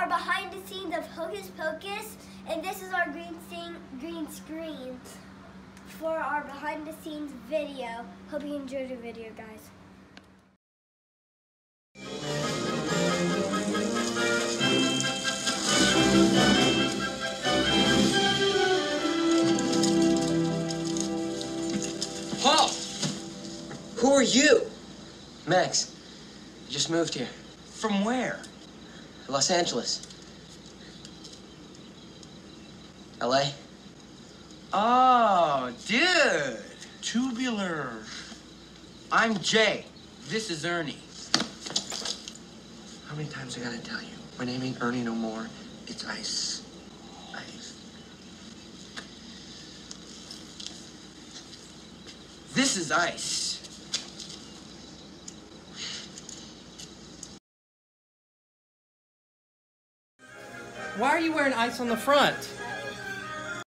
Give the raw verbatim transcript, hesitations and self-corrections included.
behind the scenes of Hocus Pocus, and this is our green, scene, green screen for our behind the scenes video. Hope you enjoyed the video, guys. Paul! Who are you? Max. I just moved here. From where? Los Angeles. L A? Oh, dude. Tubular. I'm Jay. This is Ernie. How many times I gotta tell you? My name ain't Ernie no more. It's Ice. Ice. This is Ice. Why are you wearing ice on the front?